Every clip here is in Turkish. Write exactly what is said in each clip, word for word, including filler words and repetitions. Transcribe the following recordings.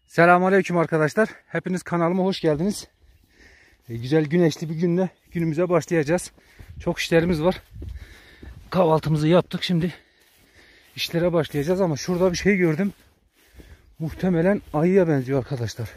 Selamünaleyküm arkadaşlar. Hepiniz kanalıma hoş geldiniz. E, güzel güneşli bir günle günümüze başlayacağız. Çok işlerimiz var. Kahvaltımızı yaptık. Şimdi işlere başlayacağız ama şurada bir şey gördüm. Muhtemelen ayıya benziyor arkadaşlar.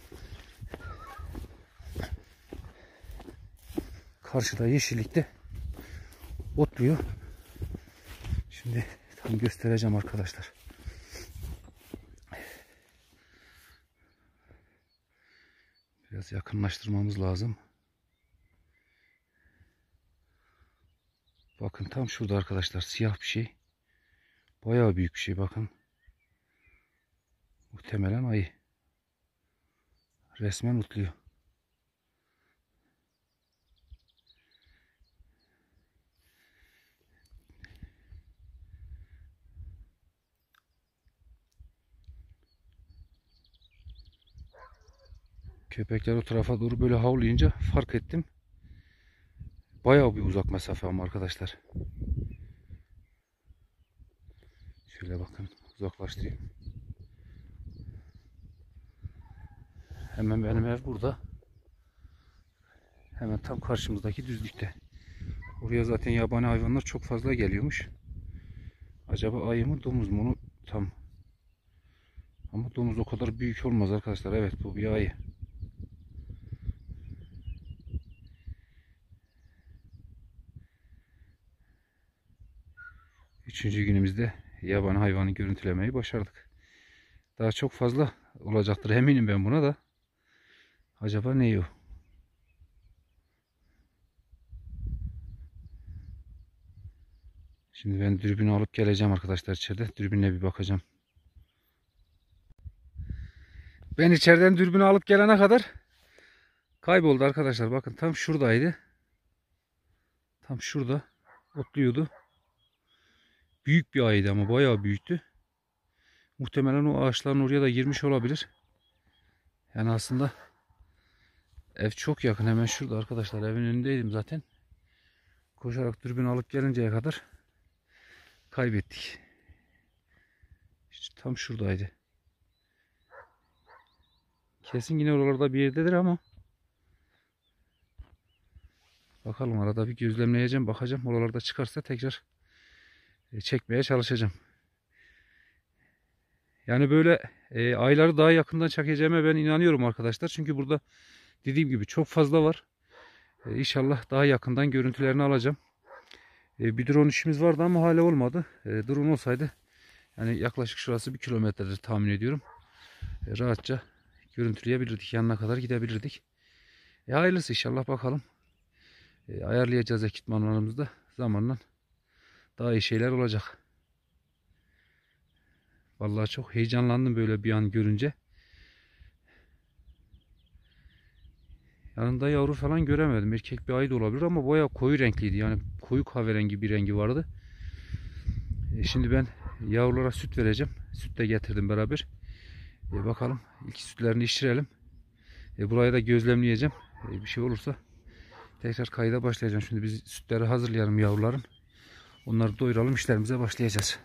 Karşıda yeşillikte otluyor. Şimdi tam göstereceğim arkadaşlar. Biraz yakınlaştırmamız lazım. Bakın tam şurada arkadaşlar siyah bir şey. Bayağı büyük bir şey bakın. Muhtemelen ayı. Resmen otluyor. Köpekler o tarafa doğru böyle havlayınca fark ettim. Bayağı bir uzak mesafe ama arkadaşlar. Şöyle bakın uzaklaştırayım. Hemen benim ev burada. Hemen tam karşımızdaki düzlükte. Oraya zaten yabani hayvanlar çok fazla geliyormuş. Acaba ayı mı domuz mu onu tam. Ama domuz o kadar büyük olmaz arkadaşlar. Evet bu bir ayı. Üçüncü günümüzde yabani hayvanı görüntülemeyi başardık. Daha çok fazla olacaktır eminim ben buna da. Acaba ne o? Şimdi ben dürbünü alıp geleceğim arkadaşlar içeride. Dürbünle bir bakacağım. Ben içeriden dürbünü alıp gelene kadar kayboldu arkadaşlar. Bakın tam şuradaydı. Tam şurada otluyordu. Büyük bir ayıydı ama bayağı büyüktü. Muhtemelen o ağaçların oraya da girmiş olabilir. Yani aslında ev çok yakın. Hemen şurada arkadaşlar. Evin önündeydim zaten. Koşarak dürbünü alıp gelinceye kadar kaybettik. İşte tam şuradaydı. Kesin yine oralarda bir yerdedir ama bakalım, arada bir gözlemleyeceğim, bakacağım. Oralarda çıkarsa tekrar çekmeye çalışacağım. Yani böyle e, ayları daha yakından çekeceğime ben inanıyorum arkadaşlar. Çünkü burada dediğim gibi çok fazla var. E, İnşallah daha yakından görüntülerini alacağım. E, bir drone işimiz vardı ama hala olmadı. E, drone olsaydı yani yaklaşık şurası bir kilometredir tahmin ediyorum. E, rahatça görüntüleyebilirdik. Yanına kadar gidebilirdik. E, hayırlısı inşallah bakalım. E, ayarlayacağız ekipmanlarımızda. Zamanla daha iyi şeyler olacak. Vallahi çok heyecanlandım böyle bir an görünce. Yanında yavru falan göremedim. Erkek bir ayı da olabilir ama bayağı koyu renkliydi. Yani koyu kahverengi bir rengi vardı. E şimdi ben yavrulara süt vereceğim. Süt de getirdim beraber. E bakalım ilk sütlerini içirelim. E burayı da gözlemleyeceğim. E bir şey olursa tekrar kayda başlayacağım. Şimdi biz sütleri hazırlayalım yavruların. Onları doyuralım, işlerimize başlayacağız.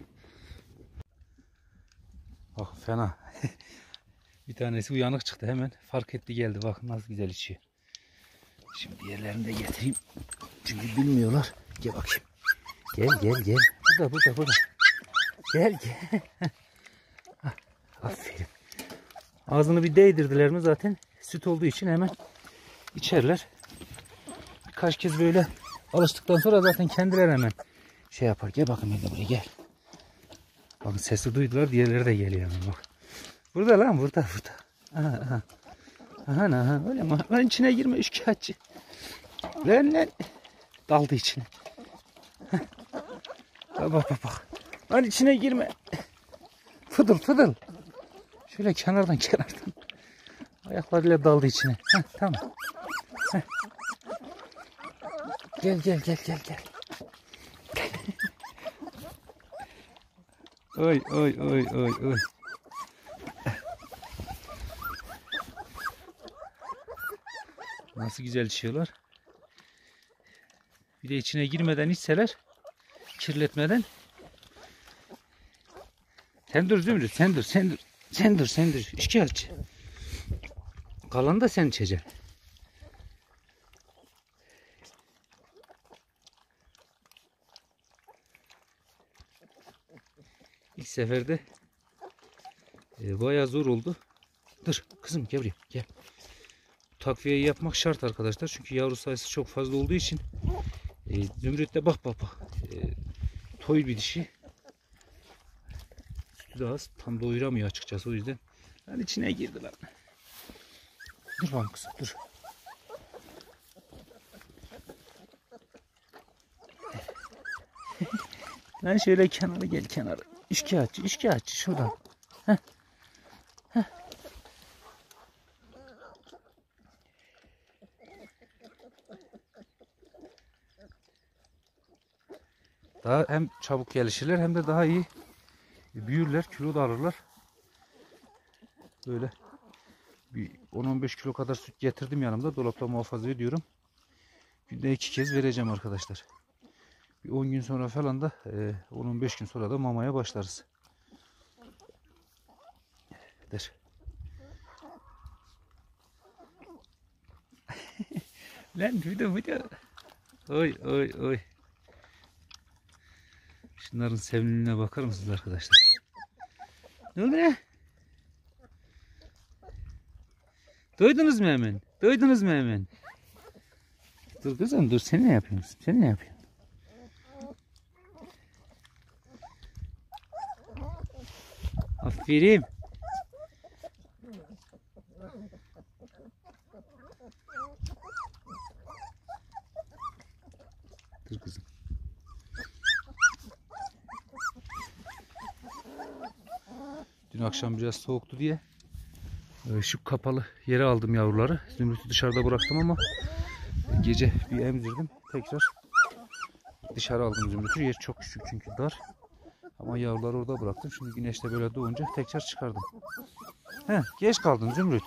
Bak fena. Bir tanesi uyanık çıktı, hemen fark etti geldi. Bak nasıl güzel içiyor. Şimdi diğerlerini de getireyim. Çünkü bilmiyorlar. Gel bakayım. Gel gel gel. Burada burada burada. Gel gel. Aferin. Ağzını bir değdirdiler mi zaten süt olduğu için hemen içerler. Birkaç kez böyle alıştıktan sonra zaten kendileri hemen şey yapar. Gel bakın ben de buraya gel. Bakın sesi duydular, diğerleri de geliyor hemen bak. Burada lan burada burada. Aha aha. Aha aha öyle mi? Lan içine girme üçkağıtçı. Lan lan. Daldı içine. Bak bak bak bak. Lan içine girme. Fıdıl fıdıl. Şöyle kenardan kenardan. Ayaklarıyla daldı içine. Heh, tamam. Heh. Gel gel gel gel gel. Oy oy oy oy oy. Nasıl güzel içiyorlar. Bir de içine girmeden içseler, kirletmeden. Sen dur Zümrüt, sen dur, sen dur. Sen dur sen dur. Şikayetçi. Kalanı da sen içeceksin. İlk seferde e, bayağı zor oldu. Dur kızım gel buraya gel. Takviyeyi yapmak şart arkadaşlar. Çünkü yavru sayısı çok fazla olduğu için. E, Zümrüt de bak bak bak. E, toy bir dişi. Sütü de az. Tam doyuramıyor açıkçası o yüzden. Ben içine girdiler. Dur bakalım kızım dur. Lan şöyle kenara gel kenara. İşkiyatçı işkiyatçı şuradan. Heh. Heh. Daha hem çabuk gelişirler hem de daha iyi büyürler, kilo da alırlar. Böyle bir on on beş kilo kadar süt getirdim yanımda. Dolapta muhafaza ediyorum. Günde iki kez vereceğim arkadaşlar. Bir on gün sonra falan da on on beş gün sonra da mamaya başlarız. Der. Lan video video. Oy oy oy. Şunların sevimliliğine bakar mısınız arkadaşlar? Ne oldu ne? Duydunuz mu hemen? Duydunuz mu hemen? Dur kızım dur, sen ne yapıyorsun? Sen ne yapıyorsun? Aferin. Dur kızım. Dün akşam biraz soğuktu diye şu kapalı yere aldım yavruları. Zümrüt'ü dışarıda bıraktım ama gece bir emzirdim. Tekrar dışarı aldım Zümrüt'ü. Yer çok küçük çünkü dar. Ama yavruları orada bıraktım. Şimdi güneşte böyle doğunca tekrar çıkardım. He, geç kaldın Zümrüt.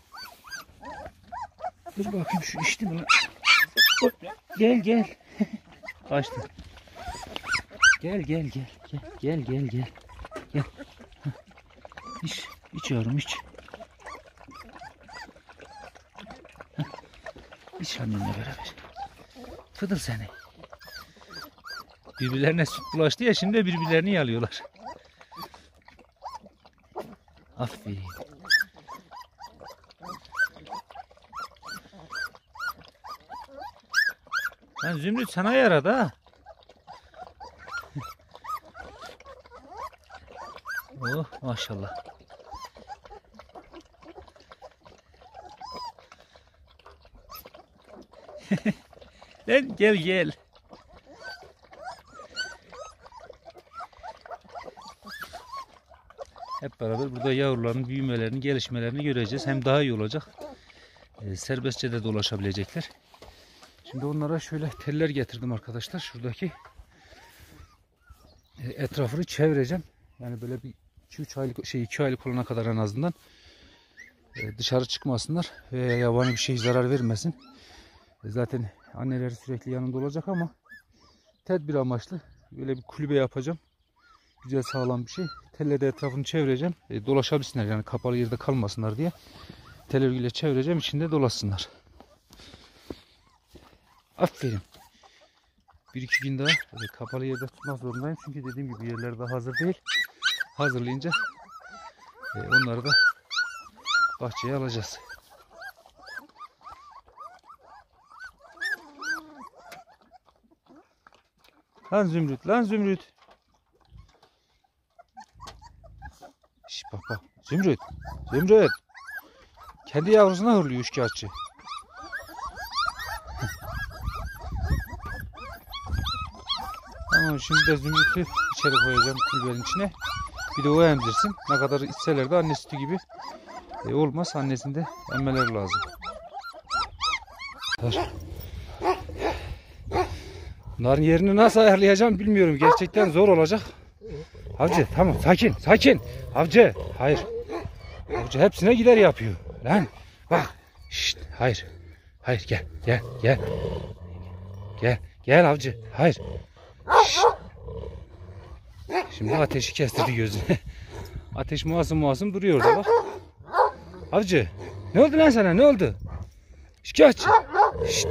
Dur bakayım şu içti mi lan? Gel gel. Kaçtı. Gel gel gel. Gel gel gel gel. Gel. İç, iç yavrum iç. İç annenle beraber. Fıdır seni. Birbirlerine süt bulaştı ya, şimdi birbirlerini yalıyorlar. Aferin. Lan Zümrüt sana yaradı ha. Oh maşallah. Lan gel gel. Hep beraber burada yavruların büyümelerini, gelişmelerini göreceğiz. Hem daha iyi olacak. E, serbestçe de dolaşabilecekler. Şimdi onlara şöyle teller getirdim arkadaşlar. Şuradaki e, etrafını çevireceğim. Yani böyle bir iki üç aylık şey iki aylık olana kadar en azından e, dışarı çıkmasınlar ve yabani bir şey zarar vermesin. E, zaten anneleri sürekli yanında olacak ama tedbir amaçlı böyle bir kulübe yapacağım. Güzel sağlam bir şey. Telle de etrafını çevireceğim. E, dolaşabilsinler yani kapalı yerde kalmasınlar diye. Tel örgüyle çevireceğim, içinde dolaşsınlar. Aferin. Bir iki gün daha böyle kapalı yerde tutmak zorundayım. Çünkü dediğim gibi yerler daha hazır değil. Hazırlayınca e, onları da bahçeye alacağız. Lan Zümrüt, lan Zümrüt. Şş, bak bak. Zümrüt, Zümrüt. Kendi yavrusuna hırlıyor üçkağıtçı. Tamam, şimdi de Zümrüt'ü içeri koyacağım kulübenin içine. Bir de o emzirsin. Ne kadar içseler de anne sütü gibi e, olmaz. Annesinde emmeleri lazım. Bunların yerini nasıl ayarlayacağım bilmiyorum. Gerçekten zor olacak. Avcı tamam, sakin sakin. Avcı hayır. Avcı hepsine gider yapıyor. Lan bak. Şşt, hayır. Hayır gel gel gel. Gel gel avcı. Hayır. Şşt. Şimdi ateşi kestirdi gözüne. Ateş masum masum duruyor orada bak. Avcı. Ne oldu lan sana? Ne oldu? Şikayetçi. Şşt.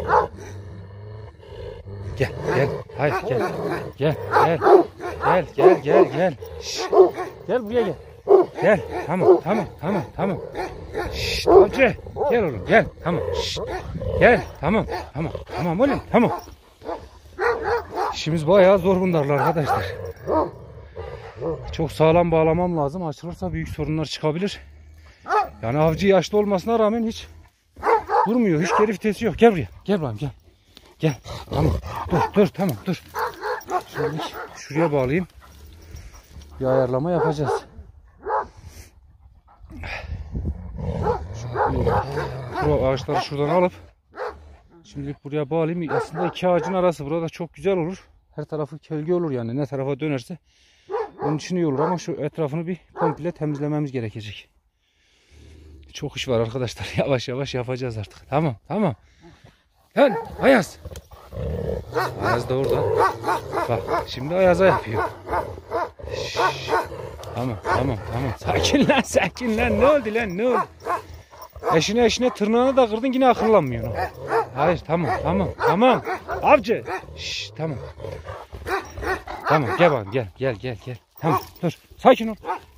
Gel gel. Hayır gel. Gel gel. Gel gel gel gel. Şşt. Gel buraya gel. Gel. Tamam tamam tamam tamam. Şşt avcı. Gel oğlum gel. Tamam. Şşt. Gel. Tamam. Tamam. Tamam oğlum. Tamam. İşimiz bayağı zor bunlarla arkadaşlar. Çok sağlam bağlamam lazım. Açılırsa büyük sorunlar çıkabilir. Yani avcı yaşlı olmasına rağmen hiç durmuyor. Hiç geri vitesi yok. Gel buraya. Gel bakayım gel. Gel. Tamam. Dur dur tamam dur. Şimdi şuraya bağlayayım. Bir ayarlama yapacağız. Şu ağaçları şuradan alıp şimdilik buraya bağlayayım. Aslında iki ağacın arası burada çok güzel olur. Her tarafı kölge olur yani. Ne tarafa dönerse onun için iyi olur ama şu etrafını bir komple temizlememiz gerekecek. Çok iş var arkadaşlar. Yavaş yavaş yapacağız artık. Tamam tamam. Gel Ayaz. Ayaz da orada. Bak şimdi Ayaz'a yapıyor. Şşş. Tamam tamam tamam. Sakin lan sakin lan. Ne oldu lan ne oldu? Eşine eşine tırnağını da kırdın yine akıllanmıyor. Hayır tamam tamam tamam. Avcı. Şşş tamam. Tamam gel bakalım gel gel gel gel. Tamam dur sakin ol.